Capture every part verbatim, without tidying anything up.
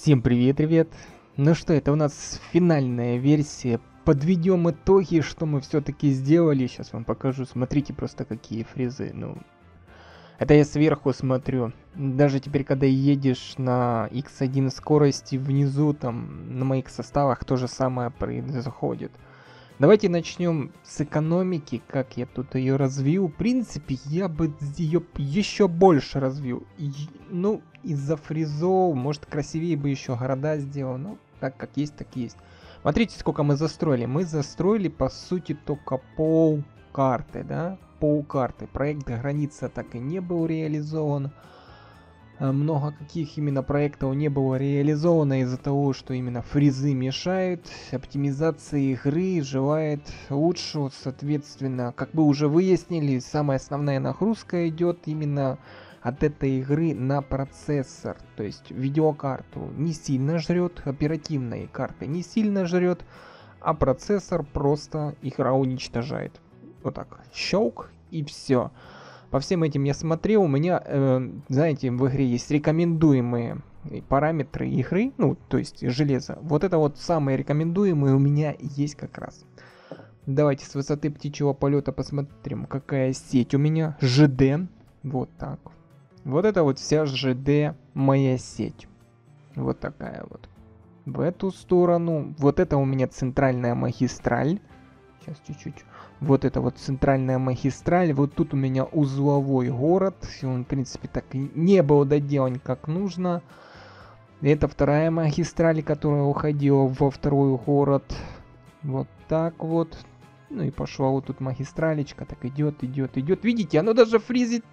Всем привет, ребят! Ну что, это у нас финальная версия. Подведем итоги, что мы все-таки сделали. Сейчас вам покажу. Смотрите просто какие фрезы. Ну, это я сверху смотрю. Даже теперь, когда едешь на икс один скорости, внизу там на моих составах то же самое происходит. Давайте начнем с экономики, как я тут ее развил. В принципе, я бы ее еще больше развил. И, ну, из-за фрезов, может, красивее бы еще города сделал. Ну, так как есть, так есть. Смотрите, сколько мы застроили. Мы застроили, по сути, только пол карты, да? Пол карты. Проект граница так и не был реализован. Много каких именно проектов не было реализовано из-за того, что именно фрезы мешают. Оптимизация игры желает лучшего, соответственно, как бы уже выяснили, самая основная нагрузка идет именно от этой игры на процессор. То есть видеокарту не сильно жрет, оперативные карты не сильно жрет, а процессор просто игра уничтожает. Вот так, щелк и все. По всем этим я смотрел, у меня, э, знаете, в игре есть рекомендуемые параметры игры, ну, то есть железо. Вот это вот самые рекомендуемые у меня есть как раз. Давайте с высоты птичьего полета посмотрим, какая сеть у меня. ЖД, вот так. Вот это вот вся ЖД моя сеть. Вот такая вот. В эту сторону. Вот это у меня центральная магистраль. Сейчас чуть-чуть. Вот это вот центральная магистраль. Вот тут у меня узловой город. Он, в принципе, так и не был доделан как нужно. Это вторая магистраль, которая уходила во второй город. Вот так вот. Ну и пошла вот тут магистралечка. Так идет, идет, идет. Видите, оно даже фризит.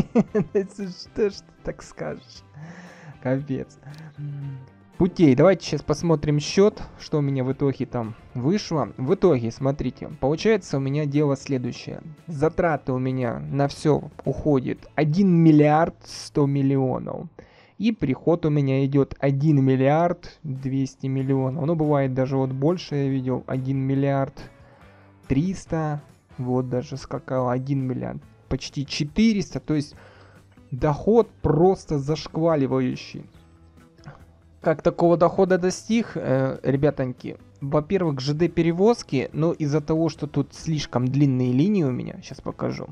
Что ж ты так скажешь? Капец. Путей. Давайте сейчас посмотрим счет, что у меня в итоге там вышло. В итоге, смотрите, получается у меня дело следующее. Затраты у меня на все уходит один миллиард сто миллионов. И приход у меня идет один миллиард двести миллионов. Ну, бывает даже вот больше я видел. один миллиард триста. Вот даже скакал один миллиард. Почти четыреста. То есть доход просто зашкваливающий. Как такого дохода достиг, э, ребятоньки? Во-первых, ЖД-перевозки, но из-за того, что тут слишком длинные линии у меня, сейчас покажу.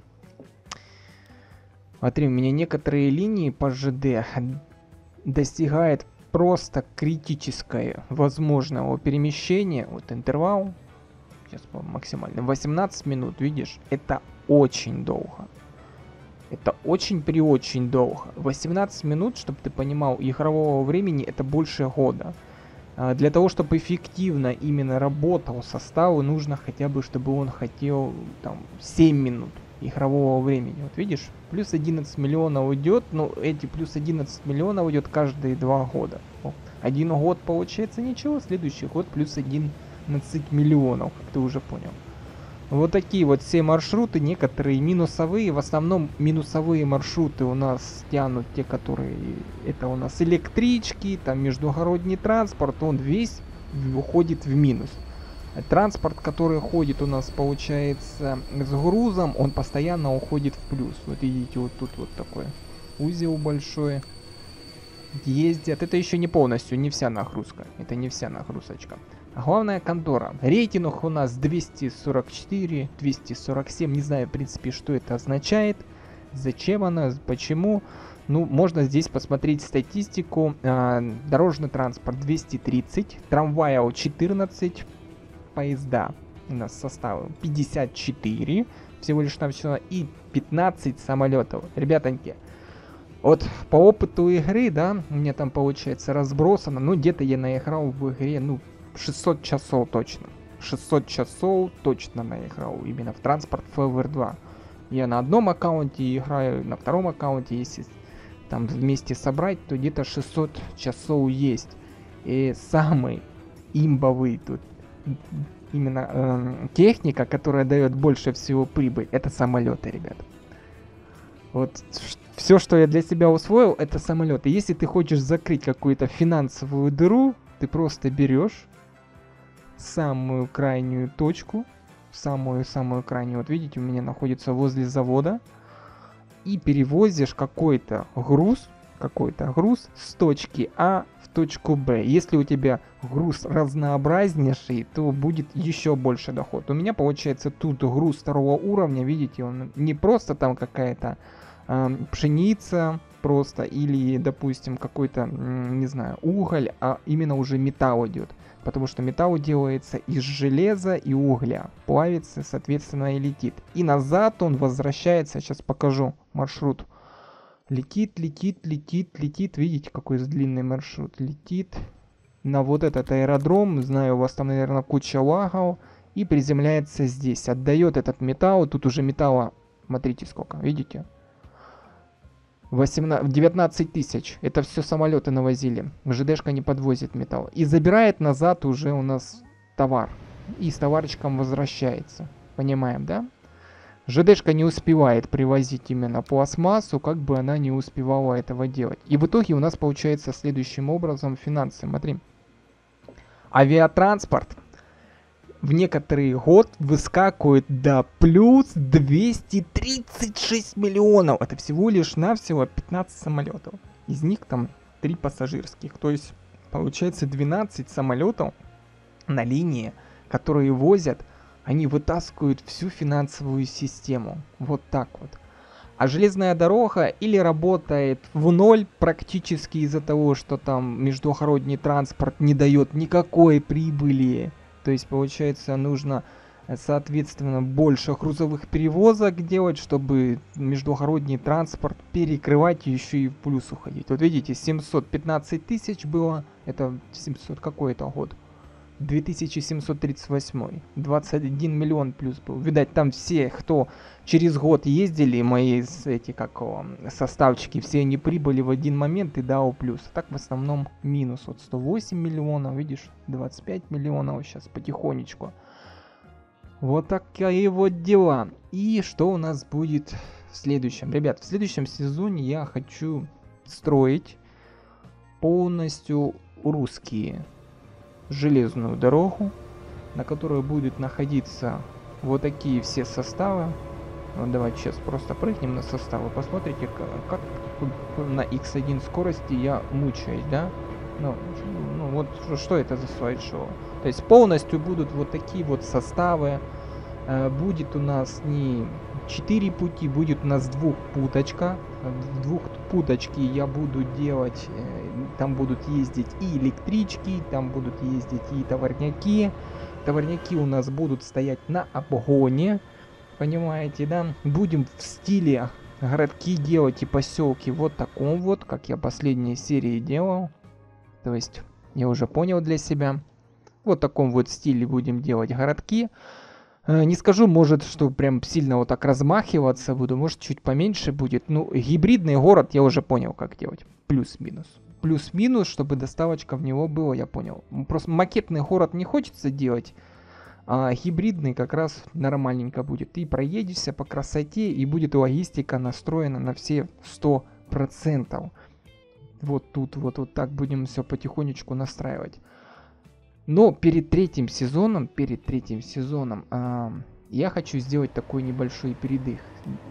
Смотри, у меня некоторые линии по ЖД достигают просто критическое возможного перемещения. Вот интервал, сейчас максимально, восемнадцать минут, видишь? Это очень долго. Это очень при очень долго. восемнадцать минут, чтобы ты понимал, игрового времени это больше года. А для того, чтобы эффективно именно работал состав, нужно хотя бы, чтобы он хотел там семь минут игрового времени. Вот видишь, плюс одиннадцать миллионов уйдет, но эти плюс одиннадцать миллионов уйдет каждые два года. О, один год получается ничего, следующий год плюс одиннадцать миллионов, как ты уже понял. Вот такие вот все маршруты, некоторые минусовые, в основном минусовые маршруты у нас тянут те, которые, это у нас электрички, там междугородний транспорт, он весь уходит в минус. Транспорт, который ходит у нас, получается, с грузом, он постоянно уходит в плюс. Вот видите, вот тут вот такой узел большой. Ездят, это еще не полностью, не вся нагрузка, это не вся нагрузочка. А главная контора. Рейтинг у нас двести сорок четыре, двести сорок семь. Не знаю, в принципе, что это означает. Зачем она, почему. Ну, можно здесь посмотреть статистику. А, дорожный транспорт двести тридцать, трамваев четырнадцать, поезда у нас составы пятьдесят четыре. Всего лишь там все. И пятнадцать самолетов. Ребятоньки. Вот по опыту игры, да, у меня там получается разбросано. Ну, где-то я наиграл в игре, ну, шестьсот часов точно. шестьсот часов точно наиграл именно в транспорт эф эр два. Я на одном аккаунте играю, на втором аккаунте, если там вместе собрать, то где-то шестьсот часов есть. И самый имбовый тут именно э, техника, которая дает больше всего прибыль, это самолеты, ребят. Вот все, что я для себя усвоил, это самолеты. Если ты хочешь закрыть какую-то финансовую дыру, ты просто берешь самую крайнюю точку, самую-самую крайнюю, вот видите, у меня находится возле завода, и перевозишь какой-то груз, какой-то груз с точки А в точку Б. Если у тебя груз разнообразнейший, то будет еще больше доход. У меня получается тут груз второго уровня, видите, он не просто там какая-то э, пшеница просто или, допустим, какой-то, не знаю, уголь, а именно уже металл идет. Потому что металл делается из железа и угля, плавится, соответственно, и летит. И назад он возвращается, сейчас покажу маршрут. Летит, летит, летит, летит. Видите, какой длинный маршрут? Летит на вот этот аэродром. Знаю, у вас там, наверное, куча лагов. И приземляется здесь. Отдает этот металл. Тут уже металла, смотрите сколько, видите? восемнадцать, девятнадцать тысяч. Это все самолеты навозили. ЖДшка не подвозит металл. И забирает назад уже у нас товар. И с товарчиком возвращается. Понимаем, да? ЖДшка не успевает привозить именно пластмассу, как бы она не успевала этого делать. И в итоге у нас получается следующим образом финансы. Смотри. Авиатранспорт в некоторый год выскакивает до плюс двести тридцать шесть миллионов. Это всего лишь навсего пятнадцать самолетов. Из них там три пассажирских. То есть получается двенадцать самолетов на линии, которые возят. Они вытаскивают всю финансовую систему. Вот так вот. А железная дорога или работает в ноль практически из-за того, что там междугородний транспорт не дает никакой прибыли. То есть, получается, нужно, соответственно, больше грузовых перевозок делать, чтобы междугородний транспорт перекрывать и еще и в плюс уходить. Вот видите, семьсот пятнадцать тысяч было. Это семьсот какой-то год. две тысячи семьсот тридцать восемь, двадцать один миллион плюс был. Видать, там все, кто через год ездили, мои эти, как его, составчики, все они прибыли в один момент и дал плюс. Так в основном минус. Вот сто восемь миллионов, видишь, двадцать пять миллионов сейчас потихонечку. Вот такие вот дела. И что у нас будет в следующем? Ребят, в следующем сезоне я хочу строить полностью русские железную дорогу, на которой будут находиться вот такие все составы. Вот давайте сейчас просто прыгнем на составы. Посмотрите, как, как на икс один скорости я мучаюсь, да? Ну, ну вот что это за слайд-шоу? То есть полностью будут вот такие вот составы. Э, будет у нас не четыре пути, будет у нас двухпуточка. В двухпуточке я буду делать, э, там будут ездить и электрички, там будут ездить и товарняки. Товарняки у нас будут стоять на обгоне, понимаете, да? Будем в стиле городки делать и поселки вот таком вот, как я последние серии делал. То есть я уже понял для себя. Вот в таком вот стиле будем делать городки. Не скажу, может, что прям сильно вот так размахиваться буду, может, чуть поменьше будет. Ну, гибридный город я уже понял, как делать. Плюс-минус. Плюс-минус, чтобы доставочка в него была, я понял. Просто макетный город не хочется делать, а гибридный как раз нормальненько будет. Ты проедешься по красоте, и будет логистика настроена на все сто процентов. Вот тут вот, вот так будем все потихонечку настраивать. Но перед третьим сезоном, перед третьим сезоном э, я хочу сделать такой небольшой передых.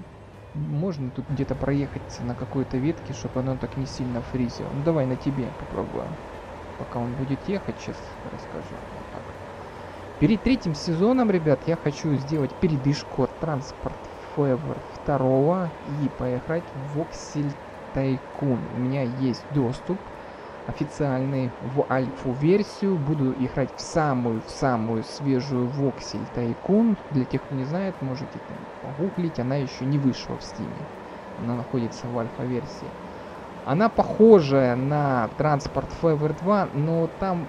Можно тут где-то проехаться на какой-то ветке, чтобы оно так не сильно фризило. Ну давай на тебе попробуем. Пока он будет ехать, сейчас расскажу. Вот так. Перед третьим сезоном, ребят, я хочу сделать передышку от Transport Fever два и поехать в Voxel Tycoon. У меня есть доступ официальный в альфу-версию. Буду играть в самую в самую свежую Voxel Tycoon. Для тех, кто не знает, можете там погуглить. Она еще не вышла в Steam. Она находится в альфа-версии. Она похожая на Transport Fever два, но там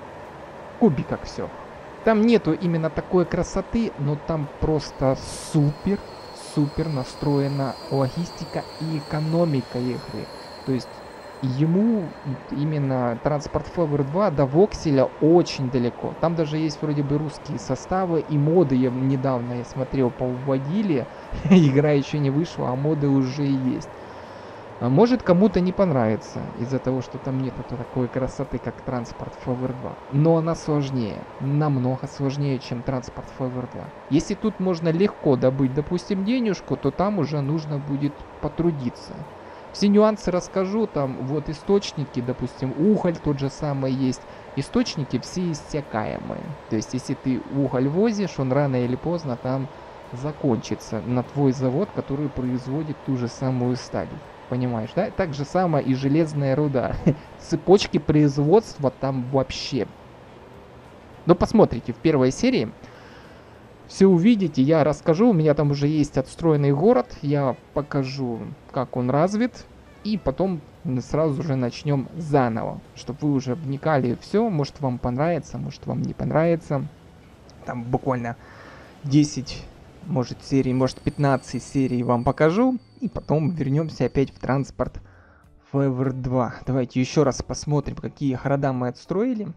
кубиках все. Там нету именно такой красоты, но там просто супер, супер настроена логистика и экономика игры. То есть ему именно Transport Fever два до Вокселя очень далеко. Там даже есть вроде бы русские составы и моды. Я недавно я смотрел, повводили. Игра еще не вышла, а моды уже есть. Может, кому-то не понравится из-за того, что там нет такой красоты, как Transport Fever два. Но она сложнее. Намного сложнее, чем Transport Fever два. Если тут можно легко добыть, допустим, денежку, то там уже нужно будет потрудиться. Все нюансы расскажу, там вот источники, допустим, уголь тот же самый есть. Источники все иссякаемые. То есть, если ты уголь возишь, он рано или поздно там закончится на твой завод, который производит ту же самую сталь. Понимаешь, да? Так же самое и железная руда. Цепочки производства там вообще. Но посмотрите, в первой серии все увидите, я расскажу, у меня там уже есть отстроенный город, я покажу, как он развит, и потом сразу же начнем заново, чтобы вы уже вникали в все, может вам понравится, может вам не понравится. Там буквально десять, может серий, может пятнадцать серий вам покажу, и потом вернемся опять в транспорт Fever два. Давайте еще раз посмотрим, какие города мы отстроили.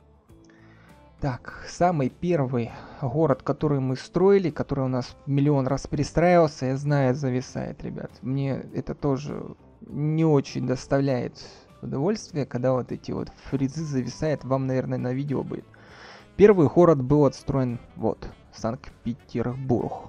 Так, самый первый город, который мы строили, который у нас миллион раз перестраивался, я знаю, зависает, ребят. Мне это тоже не очень доставляет удовольствие, когда вот эти вот фризы зависают. Вам, наверное, на видео будет. Первый город был отстроен, вот, Санкт-Петербург.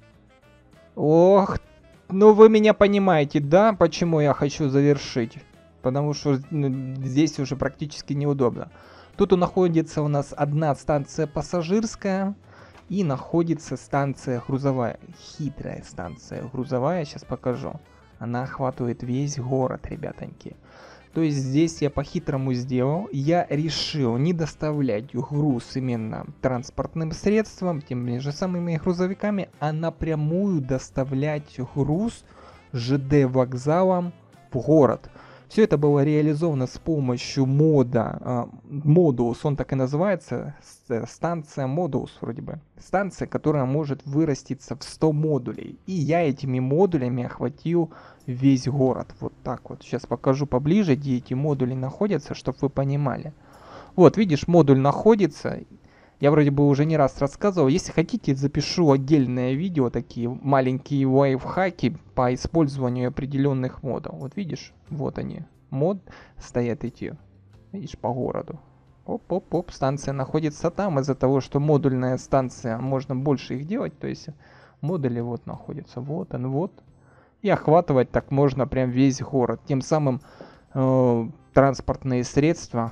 Ох, ну вы меня понимаете, да, почему я хочу завершить? Потому что ну, здесь уже практически неудобно. Тут находится у нас одна станция пассажирская и находится станция грузовая. Хитрая станция грузовая, сейчас покажу. Она охватывает весь город, ребятоньки. То есть здесь я по-хитрому сделал. Я решил не доставлять груз именно транспортным средством, теми же самыми грузовиками, а напрямую доставлять груз ЖД вокзалом в город. Все это было реализовано с помощью мода Modulus, он так и называется, станция Modulus вроде бы. Станция, которая может выраститься в сто модулей. И я этими модулями охватил весь город. Вот так вот. Сейчас покажу поближе, где эти модули находятся, чтобы вы понимали. Вот, видишь, модуль находится. Я вроде бы уже не раз рассказывал. Если хотите, запишу отдельное видео, такие маленькие лайфхаки по использованию определенных модов. Вот видишь, вот они. Мод стоят эти, видишь, по городу. Оп-оп-оп, станция находится там. Из-за того, что модульная станция, можно больше их делать. То есть модули вот находятся. Вот он, вот. И охватывать так можно прям весь город. Тем самым э, транспортные средства,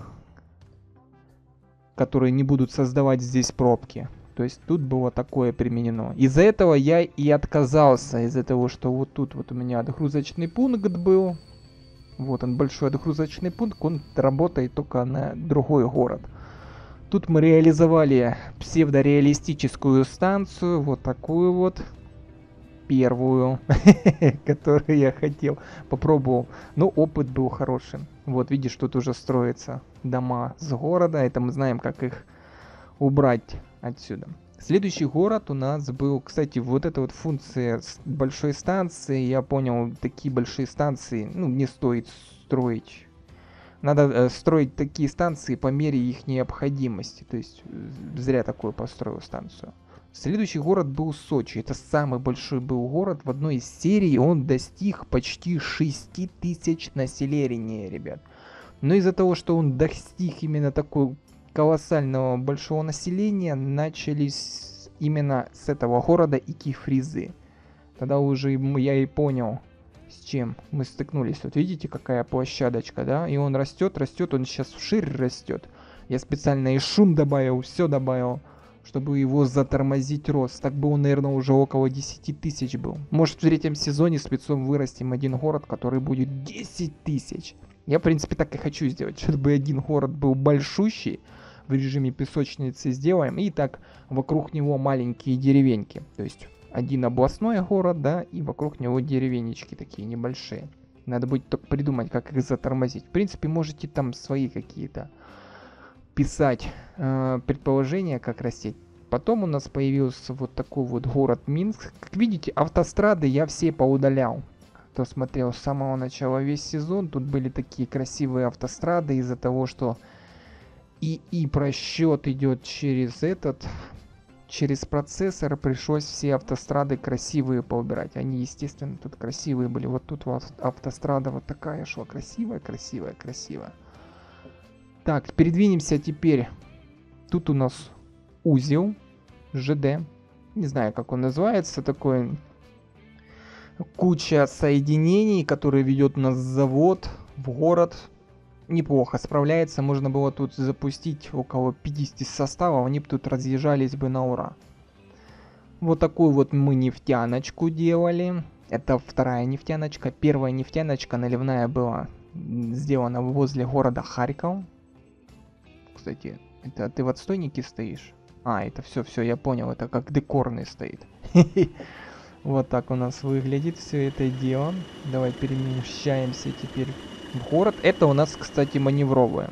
которые не будут создавать здесь пробки. То есть тут было такое применено. Из-за этого я и отказался. Из-за того, что вот тут вот у меня отгрузочный пункт был. Вот он, большой отгрузочный пункт. Он работает только на другой город. Тут мы реализовали псевдореалистическую станцию. Вот такую вот. Первую, которую я хотел. Попробовал. Но опыт был хорошим. Вот видишь, тут уже строятся дома с города. Это мы знаем, как их убрать отсюда. Следующий город у нас был, кстати, вот эта вот функция большой станции. Я понял, такие большие станции, ну, не стоит строить. Надо э, строить такие станции по мере их необходимости. То есть зря такую построил станцию. Следующий город был Сочи. Это самый большой был город. В одной из серий он достиг почти шесть тысяч населения, ребят. Но из-за того, что он достиг именно такой колоссального большого населения, начались именно с этого города идти фризы. Тогда уже я и понял, с чем мы стыкнулись. Вот видите, какая площадочка, да? И он растет, растет, он сейчас вширь растет. Я специально и шум добавил, все добавил, чтобы его затормозить рост. Так бы он, наверное, уже около десять тысяч был. Может, в третьем сезоне спецом вырастим один город, который будет десять тысяч. Я, в принципе, так и хочу сделать, чтобы один город был большущий. В режиме песочницы сделаем. И так вокруг него маленькие деревеньки. То есть один областной город, да, и вокруг него деревенечки такие небольшие. Надо будет только придумать, как их затормозить. В принципе, можете там свои какие-то писать э, предположения, как растить. Потом у нас появился вот такой вот город Минск. Как видите, автострады я все поудалял. Кто смотрел с самого начала весь сезон, тут были такие красивые автострады из-за того, что и и просчет идет через этот, через процессор, пришлось все автострады красивые поубирать. Они, естественно, тут красивые были. Вот тут вот автострада вот такая шла, красивая, красивая, красивая. Так, передвинемся теперь. Тут у нас узел ЖД. Не знаю, как он называется. Такой Куча соединений, которые ведет нас завод в город. Неплохо справляется. Можно было тут запустить около пятьдесят составов. Они бы тут разъезжались бы на ура. Вот такую вот мы нефтяночку делали. Это вторая нефтяночка. Первая нефтяночка наливная была сделана возле города Харьков. Кстати, это ты в отстойнике стоишь? А, это все, все, я понял. Это как декорный стоит. Вот так у нас выглядит все это дело. Давай перемещаемся теперь в город. Это у нас, кстати, маневровые.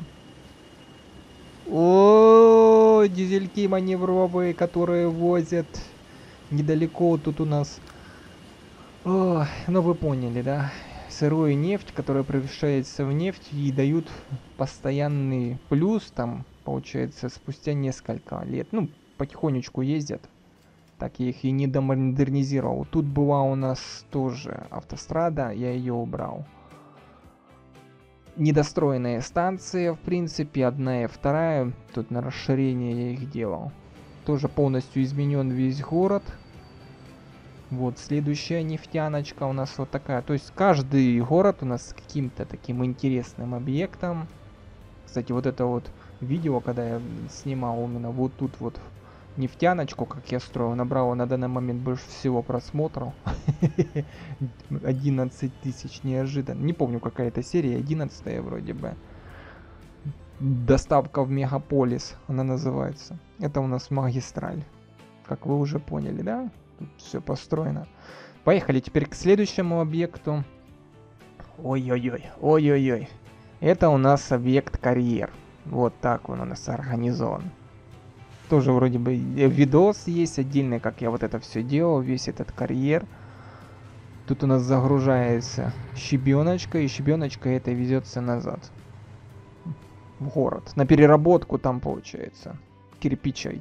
О, дизельки маневровые, которые возят недалеко тут у нас. О, ну вы поняли, да? Сырую нефть, которая превращается в нефть и дают постоянный плюс, там, получается, спустя несколько лет. Ну, потихонечку ездят. Так я их и не домодернизировал. Тут была у нас тоже автострада, я ее убрал. Недостроенные станции, в принципе, одна и вторая. Тут на расширение я их делал. Тоже полностью изменен весь город. Вот следующая нефтяночка у нас вот такая. То есть каждый город у нас с каким-то таким интересным объектом. Кстати, вот это вот видео, когда я снимал именно вот тут вот нефтяночку, как я строил, набрало на данный момент больше всего просмотров. одиннадцать тысяч, неожиданно. Не помню, какая это серия, одиннадцатая вроде бы. Доставка в мегаполис, она называется. Это у нас магистраль. Как вы уже поняли, да? Тут все построено. Поехали теперь к следующему объекту. Ой-ой-ой, ой-ой-ой. Это у нас объект карьер. Вот так он у нас организован. Тоже вроде бы видос есть отдельный, как я вот это все делал, весь этот карьер. Тут у нас загружается щебеночка, и щебеночка это везется назад в город. На переработку там получается кирпичей.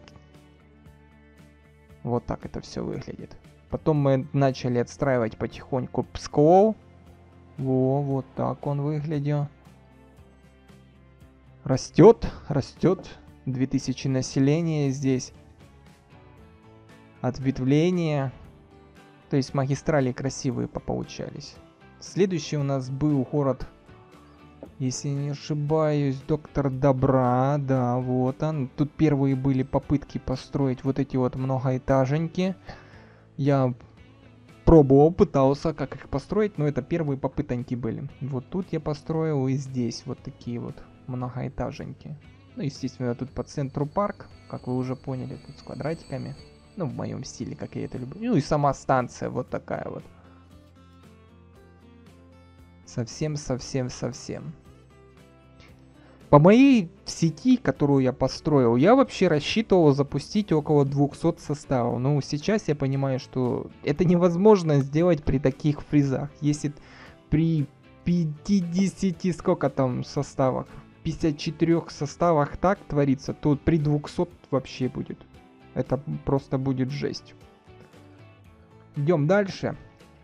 Вот так это все выглядит. Потом мы начали отстраивать потихоньку Псков. Во, вот так он выглядел. Растет, растет. две тысячи населения здесь. Ответвление. То есть магистрали красивые пополучались. Следующий у нас был город, если не ошибаюсь, Доктор Добра. Да, вот он. Тут первые были попытки построить вот эти вот многоэтаженьки. Я пробовал, пытался, как их построить, но это первые попытоньки были. Вот тут я построил, и здесь вот такие вот многоэтаженьки. Ну, естественно, тут по центру парк, как вы уже поняли, тут с квадратиками. Ну, в моем стиле, как я это люблю. Ну и сама станция вот такая вот. Совсем-совсем-совсем. По моей сети, которую я построил, я вообще рассчитывал запустить около двухсот составов. Но сейчас я понимаю, что это невозможно сделать при таких фризах. Если при пятидесяти, сколько там составах, пятьдесят четырёх составах так творится, то при двухсот вообще будет. Это просто будет жесть. Идем дальше.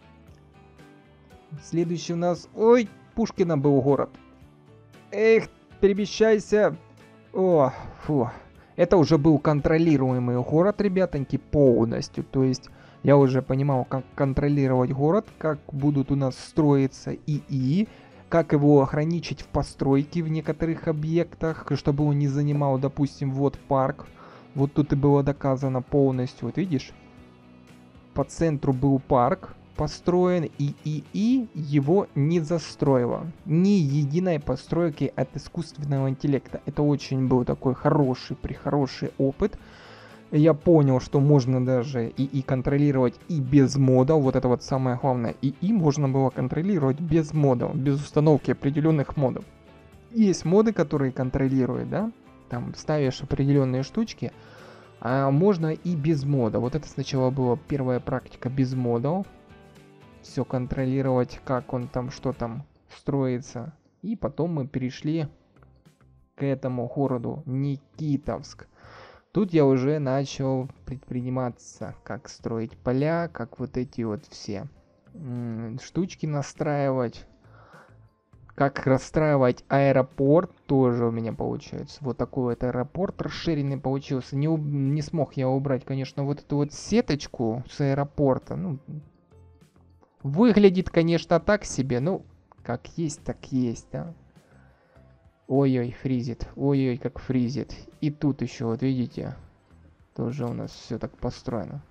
Следующий у нас... Ой, Пушкина был город. Эх, перемещайся. О, фу. Это уже был контролируемый город, ребятоньки, полностью. То есть я уже понимал, как контролировать город, как будут у нас строиться ИИ, как его ограничить в постройке в некоторых объектах, чтобы он не занимал, допустим, вот парк. Вот тут и было доказано полностью. Вот видишь? По центру был парк построен, и ИИ его не застроило. Ни единой постройки от искусственного интеллекта. Это очень был такой хороший, прихороший опыт. Я понял, что можно даже ИИ контролировать и без модов. Вот это вот самое главное. ИИ можно было контролировать без модов, без установки определенных модов. Есть моды, которые контролируют, да? Там ставишь определенные штучки, а можно и без мода. Вот это сначала была первая практика без модов. Все контролировать, как он там, что там строится. И потом мы перешли к этому городу Никитовск. Тут я уже начал предприниматься, как строить поля, как вот эти вот все м- штучки настраивать. Как расстраивать аэропорт, тоже у меня получается. Вот такой вот аэропорт расширенный получился. Не, не смог я убрать, конечно, вот эту вот сеточку с аэропорта. Ну, Выглядит, конечно, так себе, ну, как есть, так есть, да. Ой-ой, фризит, ой-ой, как фризит. И тут еще, вот видите, тоже у нас все так построено.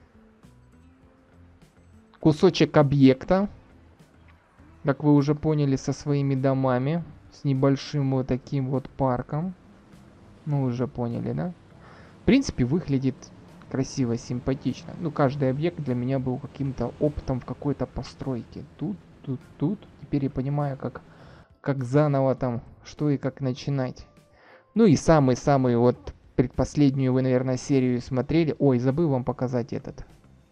Кусочек объекта, как вы уже поняли, со своими домами, с небольшим вот таким вот парком. Ну, уже поняли, да? В принципе, выглядит красиво, симпатично. Ну, каждый объект для меня был каким-то опытом в какой-то постройке. Тут, тут, тут. Теперь я понимаю, как, как заново там, что и как начинать. Ну и самый-самый вот предпоследнюю вы, наверное, серию смотрели. Ой, забыл вам показать этот.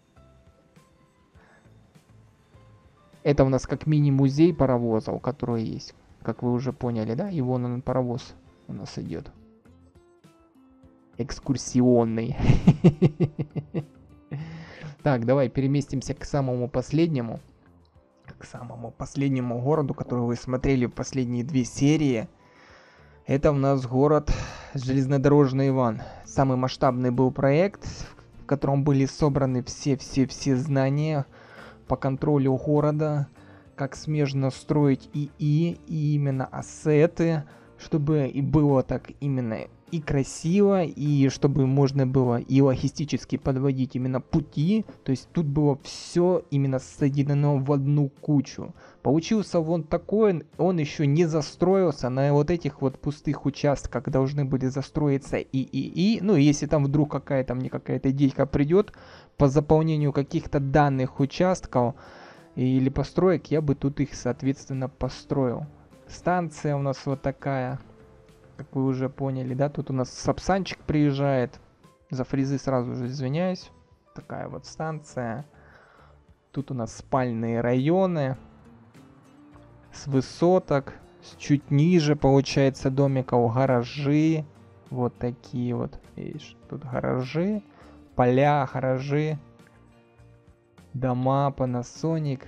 Это у нас как мини-музей паровоза, у которого есть. Как вы уже поняли, да? И вон он, паровоз у нас идет. Экскурсионный. Так, давай переместимся к самому последнему. К самому последнему городу, который вы смотрели в последние две серии. Это у нас город Железнодорожный Иван. Самый масштабный был проект, в котором были собраны все-все-все знания по контролю города, как смежно строить ИИ и именно ассеты, чтобы и было так именно и красиво, и чтобы можно было и логистически подводить именно пути. То есть тут было все именно соединено в одну кучу. Получился вон такой, он еще не застроился, на вот этих вот пустых участках должны были застроиться ИИИ. Ну, если там вдруг какая-то мне какая-то идейка придет по заполнению каких-то данных участков или построек, я бы тут их, соответственно, построил. Станция у нас вот такая, как вы уже поняли, да, тут у нас Сапсанчик приезжает. За фрезы сразу же извиняюсь. Такая вот станция. Тут у нас спальные районы. С высоток. С чуть ниже, получается, домиков гаражи. Вот такие вот. Видишь, тут гаражи. Поля, гаражи. Дома, Panasonic.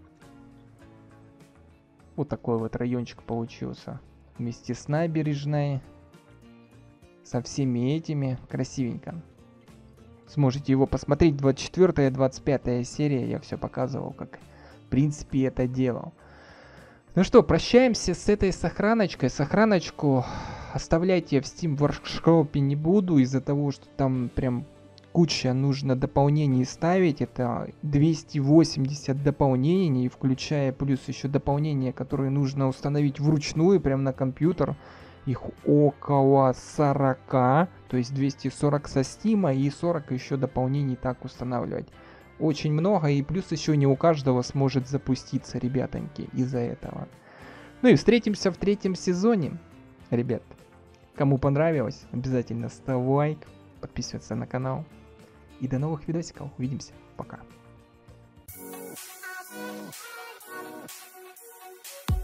Вот такой вот райончик получился. Вместе с набережной. Со всеми этими. Красивенько. Сможете его посмотреть. двадцать четвёртая, двадцать пятая серия. Я все показывал, как в принципе это делал. Ну что, прощаемся с этой сохраночкой. Сохраночку оставляйте в Steam Workshop не буду. Из-за того, что там прям куча нужно дополнений ставить. Это двести восемьдесят дополнений, включая плюс еще дополнения, которые нужно установить вручную, прям на компьютер. Их около сорок, то есть двести сорок со Steam и сорок еще дополнений так устанавливать. Очень много, и плюс еще не у каждого сможет запуститься, ребятоньки, из-за этого. Ну и встретимся в третьем сезоне, ребят. Кому понравилось, обязательно ставь лайк, подписывайся на канал. И до новых видосиков. Увидимся. Пока.